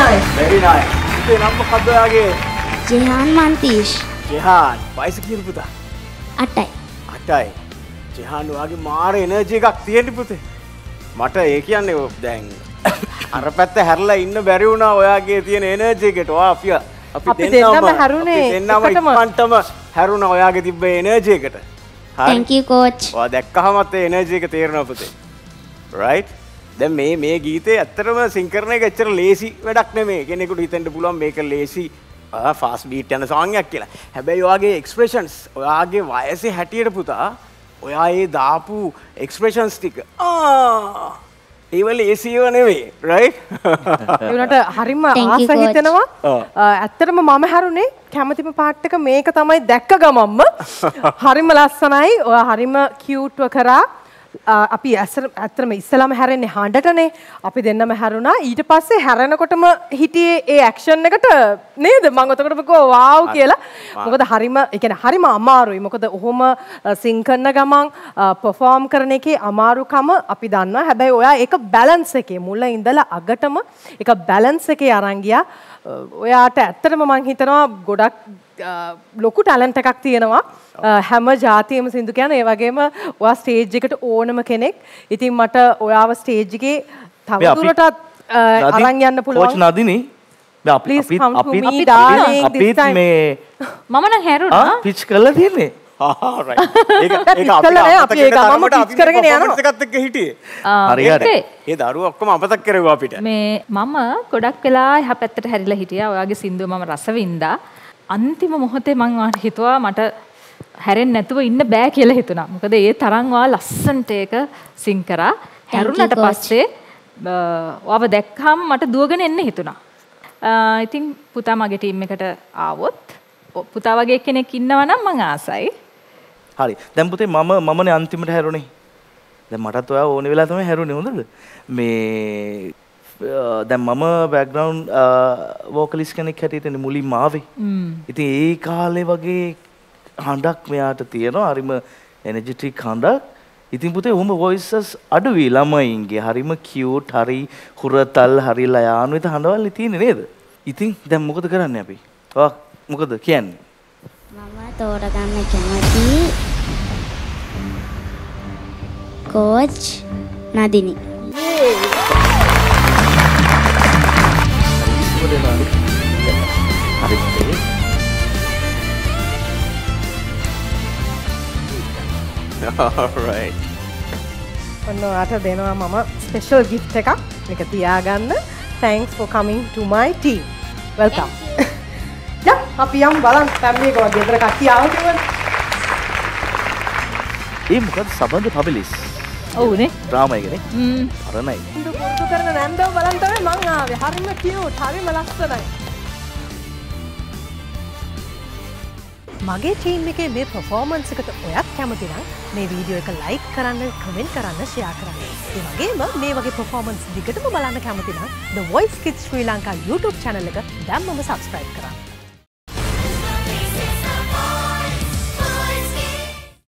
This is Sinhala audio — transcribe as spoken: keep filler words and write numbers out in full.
nice. Very nice. ඉතින් නම් මොකද්ද ඔයාගේ? Jehan Mantheesh. Jehan, වයස කීයද පුතා? අටයි. අටයි. Jehan ඔයාගේ මාර එනර්ජි එකක් තියෙන පුතේ. මට ඒ කියන්නේ දැන් අර පැත්ත හැරලා ඉන්න බැරි වුණා ඔයාගේ තියෙන එනර්ජි එකට. ඔයා අපි අපි දෙන්නම හැරුනේ දෙන්නම ඉක්මනටම හැරුණා ඔයාගේ තිබ්බ එනර්ජි එකට. Thank you coach. ඔයා දැක්කහමත් ඒ එනර්ජි එක තේරෙනවා පුතේ. right? දැන් මේ මේ ගීතේ ඇත්තටම සිං කරන එක ඇත්තට ලේසි වැඩක් නෙමෙයි. කෙනෙකුට හිතෙන්න පුළුවන් මේක ලේසි ෆාස්ට් බීට් යන song එකක් කියලා. හැබැයි ඔයාගේ expressions ඔයාගේ වයසේ හැටියට පුතා ඔයා ඒ දාපු expressions ටික ආ ඒවල ඒසියව නෙවෙයි right? ඒ උනට හරිම ආස හිතෙනවා. ඇත්තටම මම හැරුනේ කැමතිම පාට් එක මේක තමයි දැක්ක ගමම්ම. හරිම ලස්සනයි. ඔයා හරිම cute කරා. අපි ඇත්තටම ඉස්සලාම හැරෙන්නේ හඬටනේ. අපි දෙන්නම හැරුණා. ඊට පස්සේ හැරෙනකොටම හිටියේ ඒ ඇක්ෂන් එකට නේද? මම ඔතකොට බකෝ වාව් කියලා. මොකද හරිම ඒ කියන්නේ හරිම අමාරුයි. මොකද ඔහොම සිං කරන ගමන් perform කරන එකේ අමාරුකම අපි දන්නවා. හැබැයි ඔයා ඒක බැලන්ස් එකේ මුල ඉඳලා අගටම ඒක බැලන්ස් එකේ අරන් ගියා. ඔයාට ඇත්තටම මම හිතනවා ගොඩක් ලොකු ටැලන්ට් එකක් තියෙනවා. හැම ජාතියෙම සින්දු කියන්නේ ඒ වගේම ඔයා ස්ටේජ් එකට ඕනම කෙනෙක්. ඉතින් මට ඔයාව ස්ටේජ් එකේ තවදුරටත් අරන් යන්න පුළුවන්. කෝච් නදිනි අපි අපි අපි අපිත් මේ මම නම් හැරුණා. පිච් කරලා තියෙන්නේ. ආ රයිට්. ඒක ඒක අපි ඒක මම පිච් කරගෙන යනවා. එකත් එක්ක හිටියේ. හරි හරි. ඒ දරුවෝ ඔක්කොම අමතක කරගුවා අපිට. මේ මම ගොඩක් වෙලා එහා පැත්තට හැරිලා හිටියා. ඔයාගේ සින්දුව මම රස වින්දා. අන්තිම මොහොතේ මං හිතුවා මට හැරෙන්නේ නැතුව ඉන්න බෑ කියලා හිතුණා. මොකද ඒ තරම් වා ලස්සනට ඒක සිං කරා. හැරුණට පස්සේ ඔයාව දැක්කම මට දුවගෙන එන්න හිතුණා. ඉතින් පුතා මගේ ටීම් එකට ආවොත් පුතා වගේ කෙනෙක් ඉන්නවා නම් මං ආසයි. හරි. දැන් පුතේ මම මමනේ අන්තිමට හැරුණේ. දැන් මටත් ඔයා ඕනේ වෙලා තමයි හැරුණේ හොඳද? මේ දැන් මම බෑග්ග්‍රවුන්ඩ් වෝකලිස්ට් කෙනෙක් හැටියට මුලින්ම ආවේ. ඉතින් ඒ කාලේ වගේ හඬක් මෙයාට තියෙනවා. හරිම එනර්ජටික් හඬක්. ඉතින් පුතේ ඔහොම වොයිසස් අඩුයි ළමයින්ගේ. හරිම කියුට්, හරි හුරතල්, හරි ලයාන්විත හඬවල් තියෙන්නේ නේද? ඉතින් දැන් මොකද කරන්නේ අපි? ඔයා මොකද කියන්නේ? මම තෝරගන්න කැමති කෝච් නදිනි. හරි. alright. ඔන්න ඔයාට දෙනවා මම ස්පෙෂල් gift එකක්. මේක තියාගන්න. Thanks for coming to my team. Welcome. යා අපි යමු බලන්න ෆැමිලි එක වගේ ගෙදර කට්ටිය ආව කියවනේ. ඒ මොකද සබඳ පබලිස්? ඔව්නේ. ඩ්‍රාමා එකනේ. හ්ම්. අරණයි. ඉඳු පුරුදු කරන නැන්දව බලන්න තමයි මං ආවේ. හරිම කියුට්, හරිම ලස්සනයි. මගේ ටීම් එකේ මේ performance එකට ඔයත් කැමති නම් මේ වීඩියෝ එක like කරන්න, comment කරන්න, share කරන්න. ඒ වගේම මේ වගේ performance දිගටම බලන්න කැමති නම් The Voice Kids Sri Lanka YouTube channel එක දැම්මම subscribe කරන්න.